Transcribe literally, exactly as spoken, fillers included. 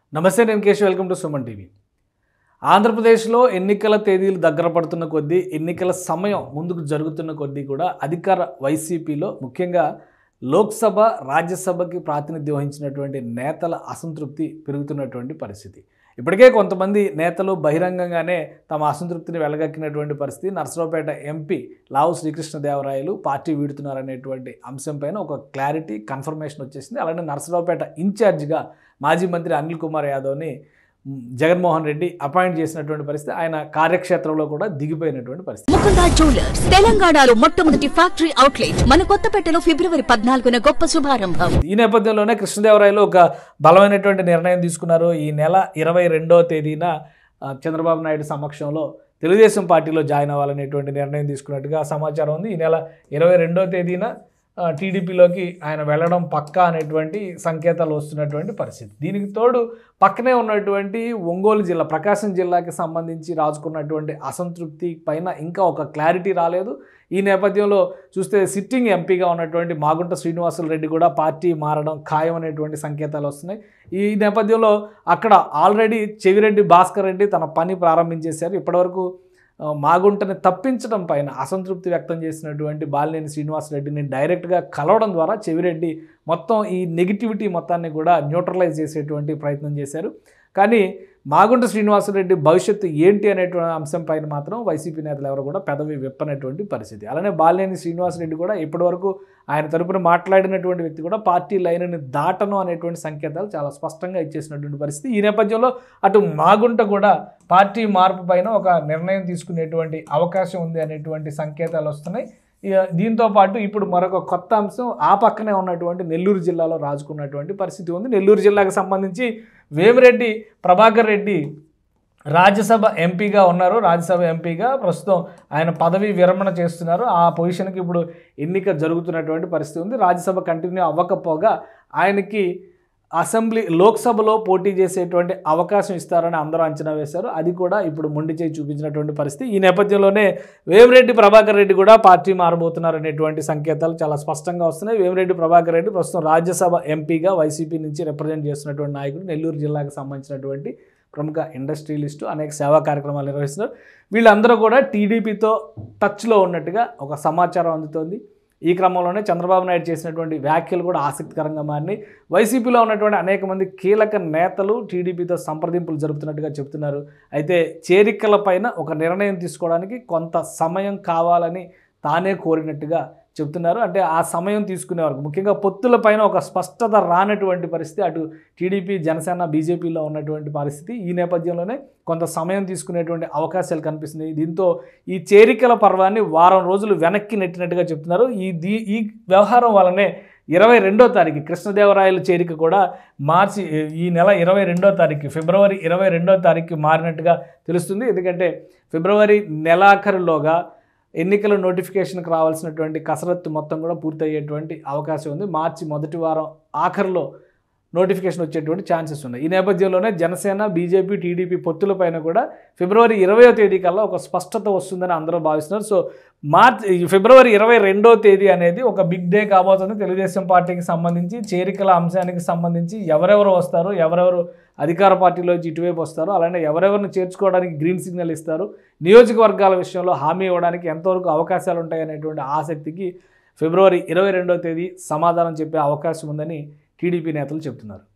నమస్తే, నేను Keshav. Welcome to Suman TV. ఆంధ్రప్రదేశ్లో ఎన్నికల తేదీలు దగ్గర పడుతున్న కొద్దీ, ఎన్నికల సమయం ముందుకు జరుగుతున్న కొద్దీ కూడా అధికార వైసీపీలో ముఖ్యంగా లోక్సభ, రాజ్యసభకి ప్రాతినిధ్యం వహించినటువంటి నేతల అసంతృప్తి పెరుగుతున్నటువంటి పరిస్థితి. ఇప్పటికే కొంతమంది నేతలు బహిరంగంగానే తమ అసంతృప్తిని వెలగక్కినటువంటి పరిస్థితి. నర్సరావుపేట ఎంపీ లావు శ్రీకృష్ణదేవరాయలు పార్టీ వీడుతున్నారనేటువంటి అంశంపైన ఒక క్లారిటీ, కన్ఫర్మేషన్ వచ్చేసింది. అలానే నర్సరావుపేట ఇన్ఛార్జిగా మాజీ మంత్రి అనిల్ కుమార్ యాదవ్ని జగన్మోహన్ రెడ్డి అపాయింట్ చేసినటువంటి పరిస్థితి. ఆయన కార్యక్షేత్రంలో కూడా దిగిపోయినటువంటి పరిస్థితి. ముకుందా జ్యువెలర్స్ తెలంగాణలో మొట్టమొదటి ఫ్యాక్టరీ అవుట్లెట్ మన కొత్తపేటలో ఫిబ్రవరి పద్నాలుగున గొప్ప శుభారంభం. ఈ నేపథ్యంలోనే కృష్ణదేవరాయలు ఒక బలమైనటువంటి నిర్ణయం తీసుకున్నారు. ఈ నెల ఇరవై రెండవ తేదీన చంద్రబాబు నాయుడు సమక్షంలో తెలుగుదేశం పార్టీలో జాయిన్ అవ్వాలనేటువంటి నిర్ణయం తీసుకున్నట్టుగా సమాచారం ఉంది. ఈ నెల ఇరవై రెండవ తేదీన టీడీపీలోకి ఆయన వెళ్ళడం పక్కా అనేటువంటి సంకేతాలు వస్తున్నటువంటి పరిస్థితి. దీనికి తోడు పక్కనే ఉన్నటువంటి ఒంగోలు జిల్లా, ప్రకాశం జిల్లాకి సంబంధించి రాజుకున్నటువంటి అసంతృప్తి పైన ఇంకా ఒక క్లారిటీ రాలేదు. ఈ నేపథ్యంలో చూస్తే సిట్టింగ్ ఎంపీగా ఉన్నటువంటి మాగుంట శ్రీనివాసులు రెడ్డి కూడా పార్టీ మారడం ఖాయం అనేటువంటి సంకేతాలు వస్తున్నాయి. ఈ నేపథ్యంలో అక్కడ ఆల్రెడీ చెవిరెడ్డి భాస్కర్ రెడ్డి తన పని ప్రారంభించేశారు. ఇప్పటివరకు మాగుంటని తప్పించడం పైన అసంతృప్తి వ్యక్తం చేసినటువంటి బాలినేని శ్రీనివాసరెడ్డిని డైరెక్ట్గా కలవడం ద్వారా చెవిరెడ్డి మొత్తం ఈ నెగిటివిటీ మొత్తాన్ని కూడా న్యూట్రలైజ్ చేసేటువంటి ప్రయత్నం చేశారు. కానీ మాగుంట శ్రీనివాసరెడ్డి భవిష్యత్తు ఏంటి అనేటువంటి అంశం పైన మాత్రం వైసీపీ నేతలు ఎవరు కూడా పెదవి విప్పనటువంటి పరిస్థితి. అలానే బాలినేని శ్రీనివాసరెడ్డి కూడా ఇప్పటివరకు ఆయన తరపున మాట్లాడినటువంటి వ్యక్తి కూడా పార్టీ లైన్ని దాటను అనేటువంటి సంకేతాలు చాలా స్పష్టంగా ఇచ్చేసినటువంటి పరిస్థితి. ఈ నేపథ్యంలో అటు మాగుంట కూడా పార్టీ మార్పు పైన ఒక నిర్ణయం తీసుకునేటువంటి అవకాశం ఉంది అనేటువంటి సంకేతాలు వస్తున్నాయి. దీంతో పాటు ఇప్పుడు మరొక కొత్త అంశం ఆ పక్కనే ఉన్నటువంటి నెల్లూరు జిల్లాలో రాజుకున్నటువంటి పరిస్థితి ఉంది. నెల్లూరు జిల్లాకు సంబంధించి వేమిరెడ్డి ప్రభాకర్ రెడ్డి రాజ్యసభ ఎంపీగా ఉన్నారు. రాజ్యసభ ఎంపీగా ప్రస్తుతం ఆయన పదవి విరమణ చేస్తున్నారు. ఆ పొజిషన్కి ఇప్పుడు ఎన్నిక జరుగుతున్నటువంటి పరిస్థితి ఉంది. రాజ్యసభ కంటిన్యూ అవ్వకపోగా ఆయనకి అసెంబ్లీ, లోక్సభలో పోటీ చేసేటువంటి అవకాశం ఇస్తారని అందరూ అంచనా వేశారు. అది కూడా ఇప్పుడు మొండి చేయి చూపించినటువంటి పరిస్థితి. ఈ నేపథ్యంలోనే వేమిరెడ్డి ప్రభాకర్ రెడ్డి కూడా పార్టీ మారబోతున్నారు అనేటువంటి సంకేతాలు చాలా స్పష్టంగా వస్తున్నాయి. వేమిరెడ్డి ప్రభాకర్ రెడ్డి ప్రస్తుతం రాజ్యసభ ఎంపీగా వైసీపీ నుంచి రిప్రజెంట్ చేస్తున్నటువంటి నాయకుడు. నెల్లూరు జిల్లాకు సంబంధించినటువంటి ప్రముఖ ఇండస్ట్రియలిస్టు, అనేక సేవా కార్యక్రమాలు నిర్వహిస్తున్నారు. వీళ్ళందరూ కూడా టీడీపీతో టచ్లో ఉన్నట్టుగా ఒక సమాచారం అందుతోంది. ఈ క్రమంలోనే చంద్రబాబు నాయుడు చేసినటువంటి వ్యాఖ్యలు కూడా ఆసక్తికరంగా మారినాయి. వైసీపీలో ఉన్నటువంటి అనేక మంది కీలక నేతలు టీడీపీతో సంప్రదింపులు జరుపుతున్నట్టుగా చెబుతున్నారు. అయితే చేరికల పైన ఒక నిర్ణయం తీసుకోవడానికి కొంత సమయం కావాలని తానే కోరినట్టుగా చెబుతున్నారు. అంటే ఆ సమయం తీసుకునే వరకు ముఖ్యంగా పొత్తుల పైన ఒక స్పష్టత రానటువంటి పరిస్థితి అటు టీడీపీ, జనసేన, బీజేపీలో ఉన్నటువంటి పరిస్థితి. ఈ నేపథ్యంలోనే కొంత సమయం తీసుకునేటువంటి అవకాశాలు కనిపిస్తున్నాయి. దీంతో ఈ చేరికల పర్వాన్ని వారం రోజులు వెనక్కి నెట్టినట్టుగా చెప్తున్నారు. ఈ దీ ఈ వ్యవహారం వల్లనే ఇరవై రెండో తారీఖు కృష్ణదేవరాయల చేరిక కూడా మార్చి ఈ నెల ఇరవై రెండో తారీఖు ఫిబ్రవరి ఇరవై రెండో తారీఖు మారినట్టుగా తెలుస్తుంది. ఎందుకంటే ఫిబ్రవరి నెలాఖరులోగా ఎన్నికల నోటిఫికేషన్కి రావాల్సినటువంటి కసరత్తు మొత్తం కూడా పూర్తయ్యేటువంటి అవకాశం ఉంది. మార్చి మొదటి వారం ఆఖరిలో నోటిఫికేషన్ వచ్చేటువంటి ఛాన్సెస్ ఉన్నాయి. ఈ నేపథ్యంలోనే జనసేన, బీజేపీ, టీడీపీ పొత్తులపైన కూడా ఫిబ్రవరి ఇరవయో తేదీ కల్లా ఒక స్పష్టత వస్తుందని అందరూ భావిస్తున్నారు. సో మార్చి ఫిబ్రవరి ఇరవై రెండో తేదీ అనేది ఒక బిగ్ డే కాబోతుంది. తెలుగుదేశం పార్టీకి సంబంధించి చేరికల అంశానికి సంబంధించి ఎవరెవరు వస్తారు, ఎవరెవరు అధికార పార్టీలో ఇటువైపు వస్తారు, అలానే ఎవరెవరిని చేర్చుకోవడానికి గ్రీన్ సిగ్నల్ ఇస్తారు, నియోజకవర్గాల విషయంలో హామీ ఇవ్వడానికి ఎంతవరకు అవకాశాలు ఉంటాయనేటువంటి ఆసక్తికి ఫిబ్రవరి ఇరవై రెండో తేదీ సమాధానం చెప్పే అవకాశం ఉందని టీడీపీ నేతలు చెబుతున్నారు.